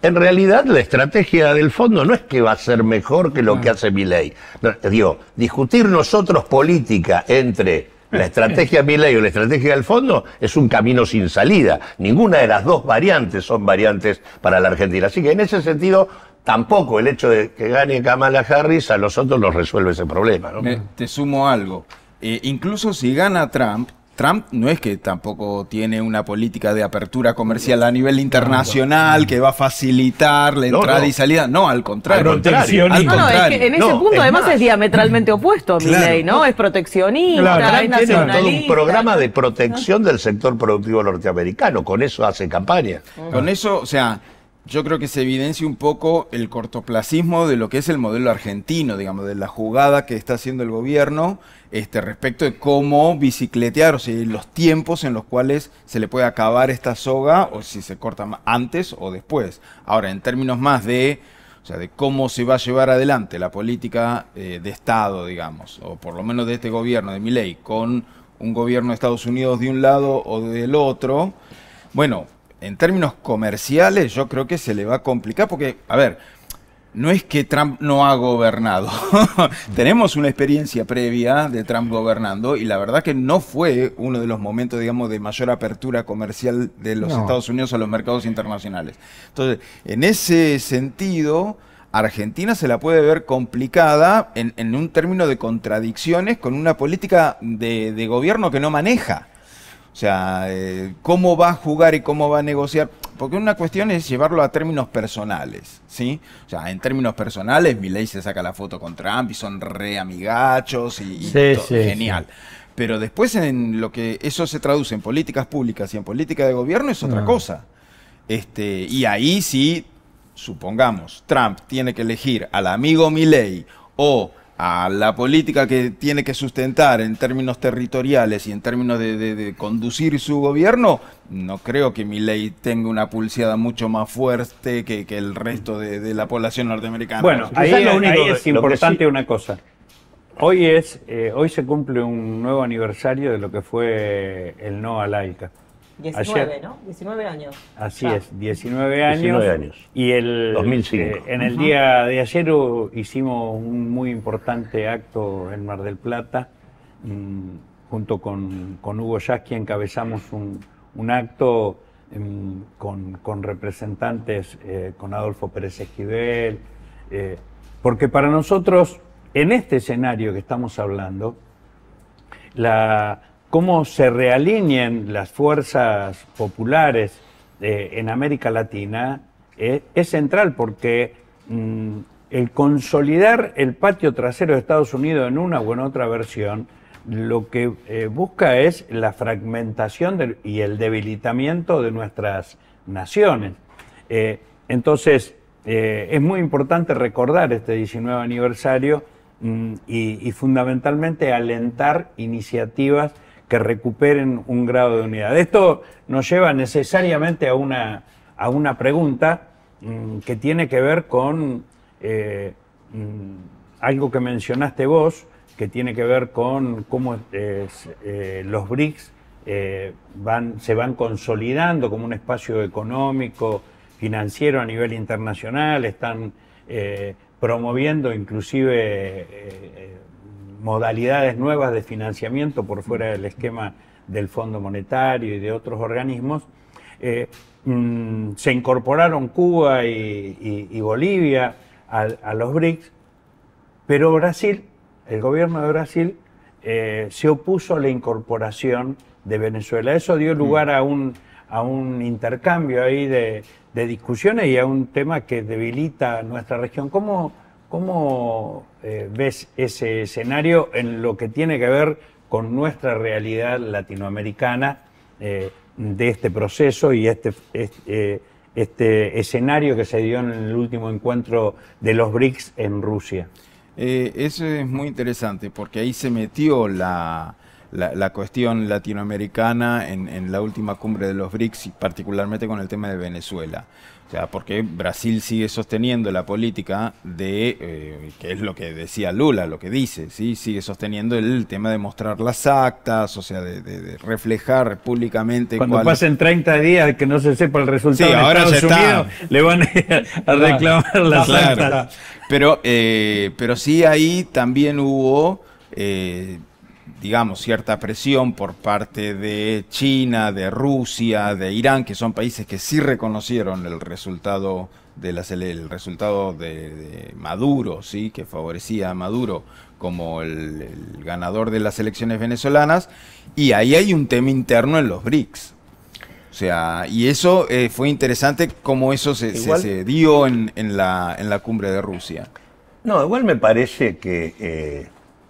en realidad la estrategia del fondo no es que va a ser mejor que lo que hace Milei. No, digo, discutir nosotros política entre la estrategia Milei o la estrategia del fondo es un camino sin salida. Ninguna de las dos variantes son variantes para la Argentina. Así que en ese sentido, tampoco el hecho de que gane Kamala Harris a nosotros nos resuelve ese problema, ¿no? Me, te sumo algo. Eh, incluso si gana Trump, Trump no es que tampoco tiene una política de apertura comercial a nivel internacional que va a facilitar la entrada no, no. y salida. No, al contrario. Al contrario. Al contrario. No, no, es que en ese no, punto es además más. es diametralmente opuesto a claro. Milei, ¿no? Es proteccionista, claro. es nacionalista. Tiene todo un programa de protección del sector productivo norteamericano. Con eso hace campaña. Uh-huh. Con eso, o sea... Yo creo que se evidencia un poco el cortoplacismo de lo que es el modelo argentino, digamos, de la jugada que está haciendo el gobierno este, respecto de cómo bicicletear, o sea, los tiempos en los cuales se le puede acabar esta soga, o si se corta antes o después. Ahora, en términos más de, o sea, de cómo se va a llevar adelante la política eh, de Estado, digamos, o por lo menos de este gobierno, de Milei, con un gobierno de Estados Unidos de un lado o del otro, bueno... En términos comerciales, yo creo que se le va a complicar porque, a ver, no es que Trump no ha gobernado. Tenemos una experiencia previa de Trump gobernando y la verdad que no fue uno de los momentos, digamos, de mayor apertura comercial de los no. Estados Unidos a los mercados internacionales. Entonces, en ese sentido, Argentina se la puede ver complicada en, en un término de contradicciones con una política de, de gobierno que no maneja. O sea, eh, cómo va a jugar y cómo va a negociar, porque una cuestión es llevarlo a términos personales, ¿sí? O sea, en términos personales, Milei se saca la foto con Trump y son re amigachos y, y sí, todo, sí, genial. Sí. Pero después en lo que eso se traduce en políticas públicas y en política de gobierno es otra no. cosa. Este, y ahí sí, supongamos, Trump tiene que elegir al amigo Milei o a la política que tiene que sustentar en términos territoriales y en términos de, de, de conducir su gobierno, no creo que Milei tenga una pulseada mucho más fuerte que, que el resto de, de la población norteamericana. Bueno, ahí, ahí, ahí es importante sí. una cosa. Hoy es eh, hoy se cumple un nuevo aniversario de lo que fue el no al ALCA. diecinueve, Ayer, ¿no? diecinueve años. Así ah. es, diecinueve años. diecinueve años. Y el, dos mil cinco. Eh, en el uh-huh. día de ayer hicimos un muy importante acto en Mar del Plata, mmm, junto con, con Hugo Yasky encabezamos un, un acto mmm, con, con representantes, eh, con Adolfo Pérez Esquivel, eh, porque para nosotros, en este escenario que estamos hablando, la... cómo se realineen las fuerzas populares eh, en América Latina eh, es central porque mmm, el consolidar el patio trasero de Estados Unidos en una o en otra versión lo que eh, busca es la fragmentación de, y el debilitamiento de nuestras naciones. Eh, entonces eh, es muy importante recordar este diecinueve aniversario mmm, y, y fundamentalmente alentar iniciativas que recuperen un grado de unidad. Esto nos lleva necesariamente a una, a una pregunta mmm, que tiene que ver con eh, mmm, algo que mencionaste vos, que tiene que ver con cómo eh, eh, los B R I C S eh, van, se van consolidando como un espacio económico, financiero a nivel internacional, están eh, promoviendo inclusive eh, modalidades nuevas de financiamiento por fuera del esquema del Fondo Monetario y de otros organismos. Eh, mmm, se incorporaron Cuba y, y, y Bolivia a, a los B R I C S, pero Brasil, el gobierno de Brasil, eh, se opuso a la incorporación de Venezuela. Eso dio lugar a un, a un intercambio ahí de, de discusiones y a un tema que debilita nuestra región. ¿Cómo, cómo eh, ves ese escenario en lo que tiene que ver con nuestra realidad latinoamericana eh, de este proceso y este, este, este escenario que se dio en el último encuentro de los B R I C S en Rusia? Eh, eso es muy interesante porque ahí se metió la, la, la cuestión latinoamericana en, en la última cumbre de los BRICS, y particularmente con el tema de Venezuela. O sea, porque Brasil sigue sosteniendo la política de, eh, que es lo que decía Lula, lo que dice, ¿sí? Sigue sosteniendo el, el tema de mostrar las actas, o sea, de, de, de reflejar públicamente. Cuando cuál... pasen treinta días que no se sepa el resultado Sí, en ahora Estados ya está. Unidos, le van a, a reclamar las Claro. actas. Pero, eh, pero sí ahí también hubo, eh, digamos, cierta presión por parte de China, de Rusia, de Irán, que son países que sí reconocieron el resultado de las ele- el resultado de, de Maduro, sí, que favorecía a Maduro como el, el ganador de las elecciones venezolanas, y ahí hay un tema interno en los BRICS. O sea, y eso eh, fue interesante cómo eso se, se, Igual- se dio en, en, la, en la cumbre de Rusia. No, igual me parece que eh,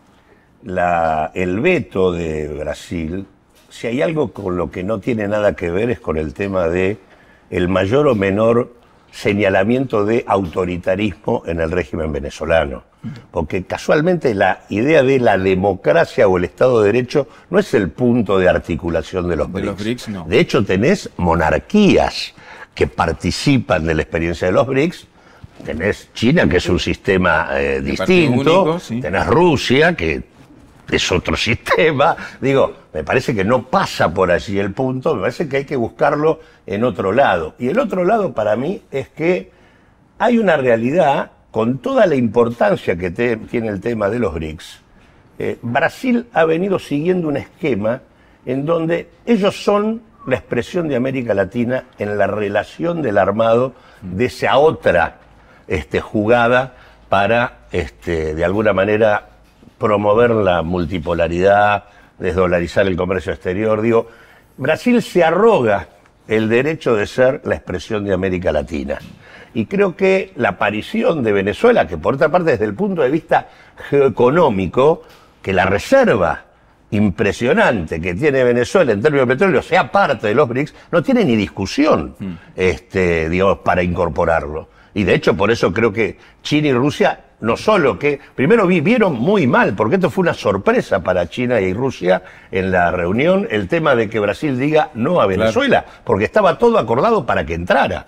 la, el veto de Brasil, si hay algo con lo que no tiene nada que ver es con el tema de el mayor o menor señalamiento de autoritarismo en el régimen venezolano. Porque casualmente la idea de la democracia o el Estado de Derecho no es el punto de articulación de los De BRICS. los BRICS, no. De hecho, tenés monarquías que participan de la experiencia de los BRICS. Tenés China, que es un sistema eh, De partido distinto. único, sí. Tenés Rusia, que es otro sistema. Digo, me parece que no pasa por allí el punto. Me parece que hay que buscarlo en otro lado. Y el otro lado para mí es que hay una realidad, con toda la importancia que te- tiene el tema de los BRICS. eh, Brasil ha venido siguiendo un esquema en donde ellos son la expresión de América Latina en la relación del armado de esa otra este, jugada para, este, de alguna manera, promover la multipolaridad, desdolarizar el comercio exterior. Digo, Brasil se arroga el derecho de ser la expresión de América Latina. Y creo que la aparición de Venezuela, que por otra parte desde el punto de vista geoeconómico, que la reserva impresionante que tiene Venezuela en términos de petróleo sea parte de los BRICS, no tiene ni discusión mm. este, digamos, para incorporarlo. Y de hecho por eso creo que China y Rusia no solo que, primero vi, vieron muy mal, porque esto fue una sorpresa para China y Rusia en la reunión, el tema de que Brasil diga no a Venezuela, claro. porque estaba todo acordado para que entrara.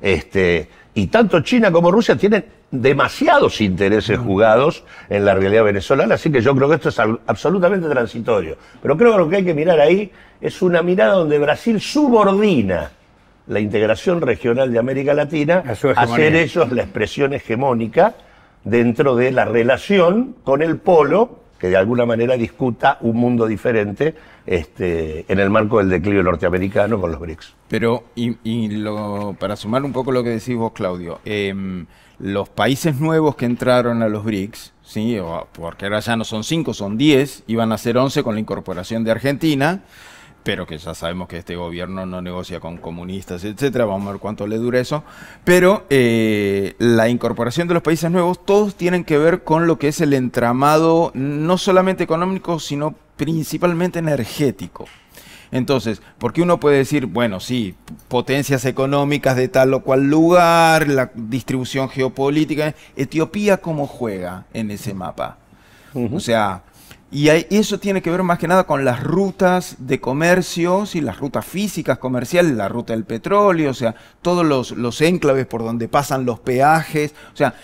Este, y tanto China como Rusia tienen demasiados intereses jugados en la realidad venezolana, así que yo creo que esto es absolutamente transitorio. Pero creo que lo que hay que mirar ahí es una mirada donde Brasil subordina la integración regional de América Latina a, a ser ellos la expresión hegemónica dentro de la relación con el polo que de alguna manera discuta un mundo diferente este, en el marco del declive norteamericano con los BRICS. Pero, y, y lo, para sumar un poco lo que decís vos, Claudio, eh, los países nuevos que entraron a los BRICS, ¿sí? O, porque ahora ya no son cinco, son diez, iban a ser once con la incorporación de Argentina, pero que ya sabemos que este gobierno no negocia con comunistas, etcétera, vamos a ver cuánto le dura eso, pero eh, la incorporación de los países nuevos, todos tienen que ver con lo que es el entramado, no solamente económico, sino principalmente energético. Entonces, porque uno puede decir, bueno, sí, potencias económicas de tal o cual lugar, la distribución geopolítica, Etiopía cómo juega en ese mapa, uh-huh. o sea... Y eso tiene que ver más que nada con las rutas de comercio, ¿sí? Las rutas físicas comerciales, la ruta del petróleo, o sea, todos los, los enclaves por donde pasan los peajes, o sea,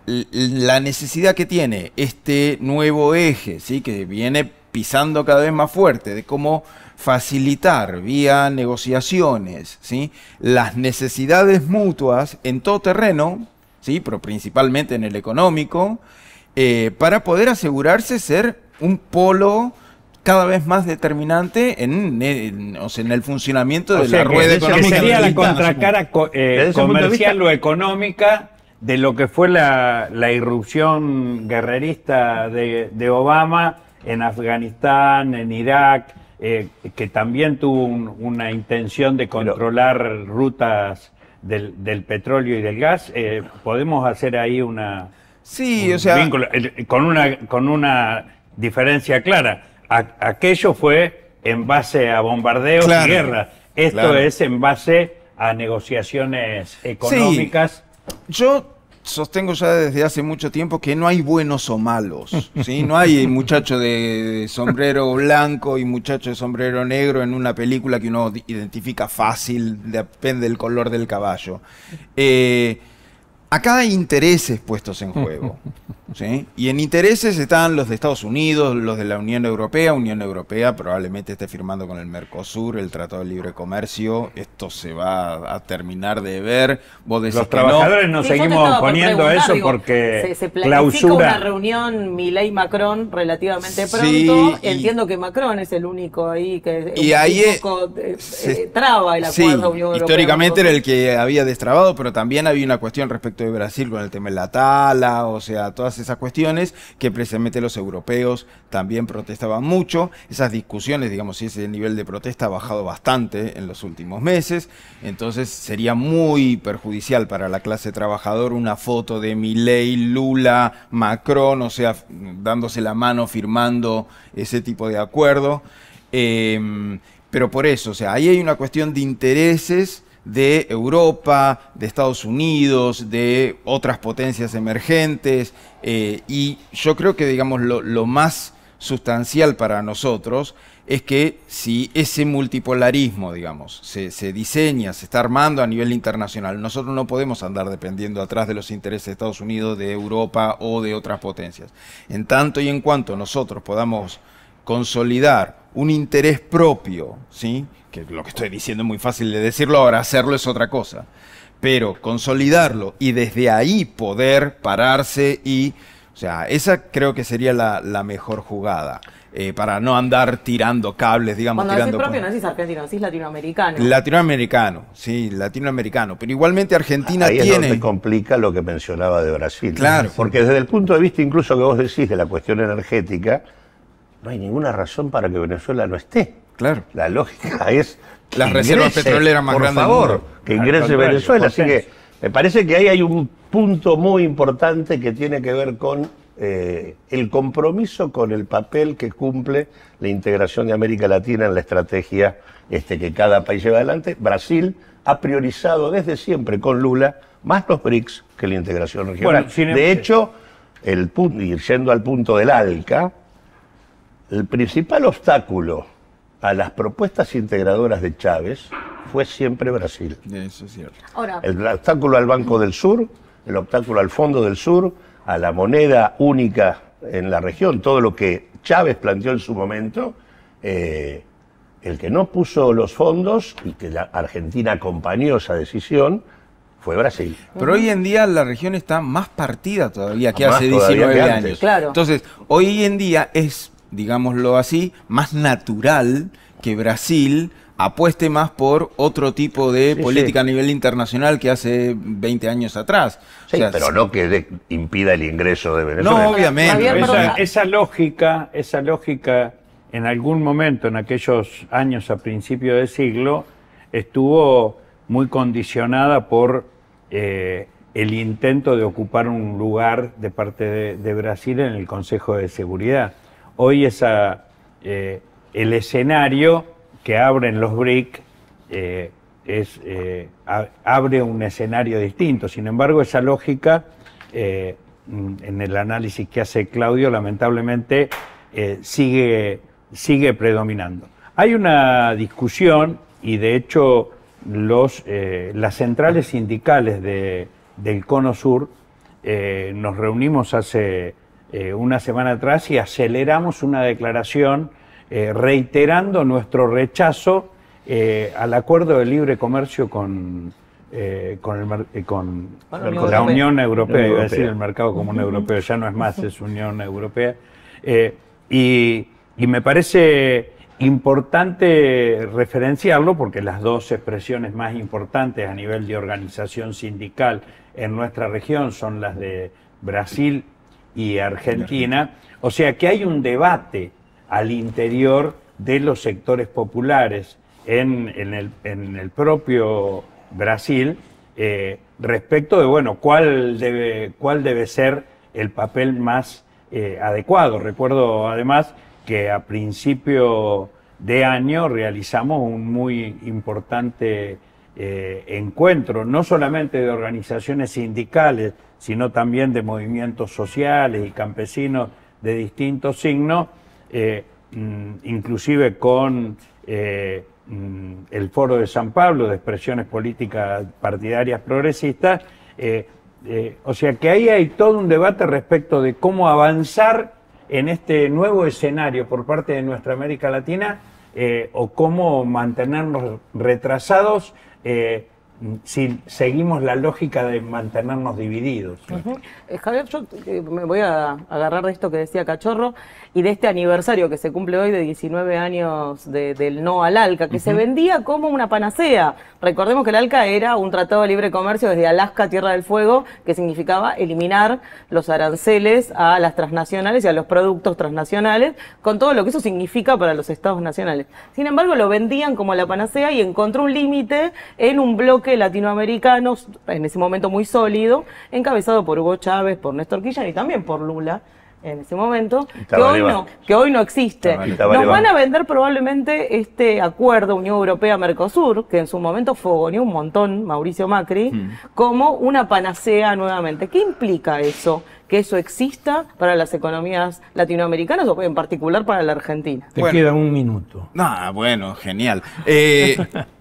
la necesidad que tiene este nuevo eje, ¿sí? Que viene pisando cada vez más fuerte, de cómo facilitar vía negociaciones, ¿sí? Las necesidades mutuas en todo terreno, ¿sí? Pero principalmente en el económico, eh, para poder asegurarse ser un polo cada vez más determinante en, en, o sea, en el funcionamiento de o sea, la rueda económica. Sería la contracara eh, comercial o económica de lo que fue la, la irrupción guerrerista de, de Obama en Afganistán, en Irak, eh, que también tuvo un, una intención de controlar Pero, rutas del, del petróleo y del gas. Eh, podemos hacer ahí una... Sí, o sea... Vínculo, eh, con una... Con una diferencia clara. A, aquello fue en base a bombardeos claro, y guerras. Esto claro. es en base a negociaciones económicas. Sí, yo sostengo ya desde hace mucho tiempo que no hay buenos o malos, ¿sí? No hay muchacho de sombrero blanco y muchacho de sombrero negro en una película que uno identifica fácil, depende del color del caballo. Eh, acá hay intereses puestos en juego, ¿sí? Y en intereses están los de Estados Unidos, los de la Unión Europea. Unión Europea probablemente esté firmando con el Mercosur el Tratado de Libre Comercio. Esto se va a terminar de ver. Vos decís Los que trabajadores no. nos Sí, yo te seguimos estaba por oponiendo a preguntar, eso digo, porque se, se planifica clausura. una reunión Milei-Macron relativamente pronto. Sí, y- Entiendo que Macron es el único ahí que Y un ahí, eh, poco, eh, se- eh, traba el Sí, acuerdo Unión Europea. históricamente era el que había destrabado, pero también había una cuestión respecto de Brasil con el tema de la tala, o sea, todas esas cuestiones que precisamente los europeos también protestaban mucho. Esas discusiones, digamos, y ese nivel de protesta ha bajado bastante en los últimos meses, entonces sería muy perjudicial para la clase trabajadora una foto de Milei, Lula, Macron, o sea, dándose la mano, firmando ese tipo de acuerdo. Eh, pero por eso, o sea, ahí hay una cuestión de intereses de Europa, de Estados Unidos, de otras potencias emergentes, eh, y yo creo que, digamos, lo, lo más sustancial para nosotros es que si ese multipolarismo, digamos, se, se diseña, se está armando a nivel internacional, nosotros no podemos andar dependiendo atrás de los intereses de Estados Unidos, de Europa o de otras potencias. En tanto y en cuanto nosotros podamos consolidar un interés propio, ¿sí? Que lo que estoy diciendo es muy fácil de decirlo, ahora hacerlo es otra cosa, pero consolidarlo y desde ahí poder pararse y, o sea, esa creo que sería la, la mejor jugada, eh, para no andar tirando cables, digamos, Cuando decís tirando... propio no decís argentino, decís latinoamericano. Latinoamericano, sí, latinoamericano, pero igualmente Argentina Ahí es tiene... donde complica lo que mencionaba de Brasil. Claro. Porque desde el punto de vista incluso que vos decís de la cuestión energética, no hay ninguna razón para que Venezuela no esté. Claro. La lógica es que Las reservas ingrese, petroleras más por grandes del favor, mundo. que Al ingrese contrario, Venezuela. Así que potencia. me parece que ahí hay un punto muy importante que tiene que ver con eh, el compromiso con el papel que cumple la integración de América Latina en la estrategia este, que cada país lleva adelante. Brasil ha priorizado desde siempre con Lula más los BRICS que la integración regional. Bueno, sin em- de hecho, el punto, y yendo al punto del ALCA, el principal obstáculo a las propuestas integradoras de Chávez fue siempre Brasil. Eso es cierto. Ahora, El obstáculo al Banco del Sur, el obstáculo al Fondo del Sur, a la moneda única en la región, todo lo que Chávez planteó en su momento, eh, el que no puso los fondos y que la Argentina acompañó esa decisión fue Brasil. Pero hoy en día la región está más partida todavía que Más hace todavía diecinueve que años. antes. Claro. Entonces, hoy en día es, digámoslo así, más natural que Brasil apueste más por otro tipo de Sí, política sí. a nivel internacional que hace veinte años atrás. Sí, O sea, pero no que de- impida el ingreso de Venezuela. No, obviamente. Javier, Pero perdón. esa, esa lógica, esa lógica, en algún momento, en aquellos años a principio de siglo, estuvo muy condicionada por eh, el intento de ocupar un lugar de parte de, de Brasil en el Consejo de Seguridad. Hoy esa, eh, el escenario que abren los BRIC eh, es, eh, a- abre un escenario distinto. Sin embargo, esa lógica, eh, en el análisis que hace Claudio, lamentablemente eh, sigue, sigue predominando. Hay una discusión y de hecho los, eh, las centrales sindicales de, del Cono Sur eh, nos reunimos hace eh, una semana atrás y aceleramos una declaración eh, reiterando nuestro rechazo eh, al acuerdo de libre comercio con, eh, con, el mer- eh, con, Con la con Unión la Europea. Unión Europea, iba a Europea. decir el mercado común europeo, ya no es más, es Unión Europea. Eh, y, y me parece importante referenciarlo porque las dos expresiones más importantes a nivel de organización sindical en nuestra región son las de Brasil y Argentina. O sea que hay un debate al interior de los sectores populares en, en, el, en el propio Brasil eh, respecto de, bueno, cuál debe, cuál debe ser el papel más eh, adecuado. Recuerdo además que a principio de año realizamos un muy importante eh, encuentro, no solamente de organizaciones sindicales, sino también de movimientos sociales y campesinos de distintos signos, eh, inclusive con eh, el Foro de San Pablo de expresiones políticas partidarias progresistas, eh, eh, o sea que ahí hay todo un debate respecto de cómo avanzar en este nuevo escenario por parte de nuestra América Latina, eh, o cómo mantenernos retrasados eh, si seguimos la lógica de mantenernos divididos. Uh-huh. eh, Javier, yo eh, me voy a agarrar de esto que decía Cachorro y de este aniversario que se cumple hoy de diecinueve años de, del no al ALCA, que uh-huh. se vendía como una panacea. Recordemos que el ALCA era un tratado de libre comercio desde Alaska a Tierra del Fuego, que significaba eliminar los aranceles a las transnacionales y a los productos transnacionales, con todo lo que eso significa para los estados nacionales. Sin embargo, lo vendían como la panacea y encontró un límite en un bloque latinoamericano, en ese momento muy sólido, encabezado por Hugo Chávez, por Néstor Kirchner y también por Lula en ese momento, que hoy, no, que hoy no existe. Nos van a vender probablemente este acuerdo Unión Europea-Mercosur, que en su momento fogoneó un montón Mauricio Macri, hmm. como una panacea nuevamente. ¿Qué implica eso? Que eso exista para las economías latinoamericanas o en particular para la Argentina. Te bueno, queda un minuto. Ah, bueno, genial. Eh,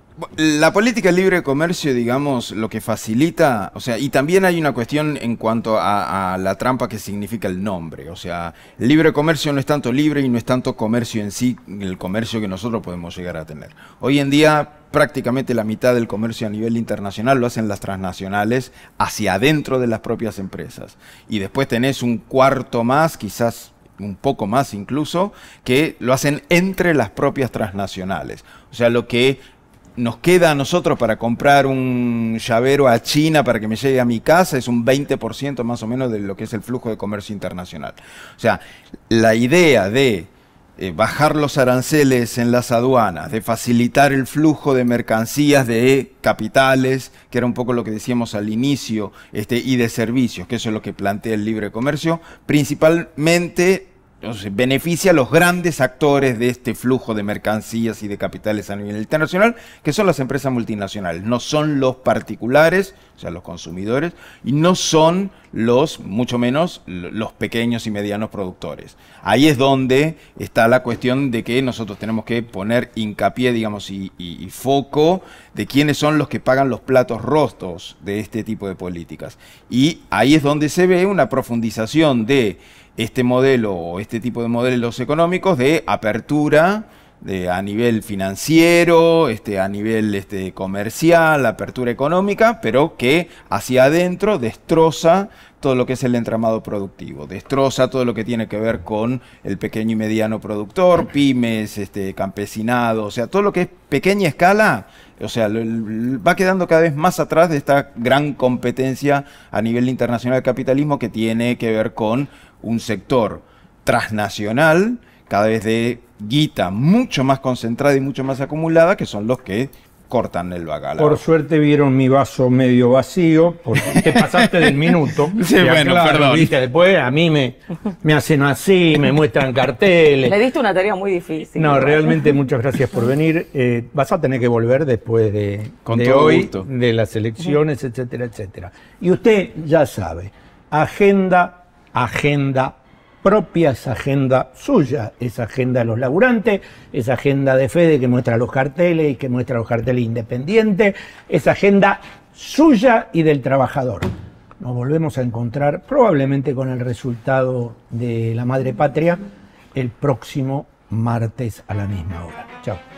La política de libre comercio, digamos, lo que facilita, o sea, y también hay una cuestión en cuanto a, a la trampa que significa el nombre. O sea, el libre comercio no es tanto libre y no es tanto comercio en sí, el comercio que nosotros podemos llegar a tener. Hoy en día, prácticamente la mitad del comercio a nivel internacional lo hacen las transnacionales hacia adentro de las propias empresas. Y después tenés un cuarto más, quizás un poco más incluso, que lo hacen entre las propias transnacionales. O sea, lo que nos queda a nosotros para comprar un llavero a China para que me llegue a mi casa es un veinte por ciento más o menos de lo que es el flujo de comercio internacional. O sea, la idea de eh, bajar los aranceles en las aduanas, de facilitar el flujo de mercancías, de capitales, que era un poco lo que decíamos al inicio, este, y de servicios, que eso es lo que plantea el libre comercio, principalmente Entonces, beneficia a los grandes actores de este flujo de mercancías y de capitales a nivel internacional, que son las empresas multinacionales. No son los particulares, o sea, los consumidores, y no son los, mucho menos, los pequeños y medianos productores. Ahí es donde está la cuestión de que nosotros tenemos que poner hincapié, digamos, y, y, y foco de quiénes son los que pagan los platos rotos de este tipo de políticas. Y ahí es donde se ve una profundización de este modelo o este tipo de modelos económicos de apertura de, a nivel financiero, este, a nivel este, comercial, apertura económica, pero que hacia adentro destroza todo lo que es el entramado productivo, destroza todo lo que tiene que ver con el pequeño y mediano productor, pymes, este, campesinado, o sea, todo lo que es pequeña escala, o sea, va quedando cada vez más atrás de esta gran competencia a nivel internacional del capitalismo que tiene que ver con un sector transnacional, cada vez de guita mucho más concentrada y mucho más acumulada, que son los que cortan el bacalao. Por suerte vieron mi vaso medio vacío, porque te pasaste del minuto. Sí, bueno, claro, perdón. ¿Viste? Después a mí me, me hacen así, me muestran carteles. Le diste una tarea muy difícil. No, realmente muchas gracias por venir. Eh, vas a tener que volver después de, Con de todo hoy, gusto. de las elecciones, etcétera, etcétera. Y usted ya sabe, agenda, agenda propia, es agenda suya, es agenda de los laburantes, es agenda de Fede que muestra los carteles y que muestra los carteles independientes, es agenda suya y del trabajador. Nos volvemos a encontrar probablemente con el resultado de la Madre Patria el próximo martes a la misma hora. Chao.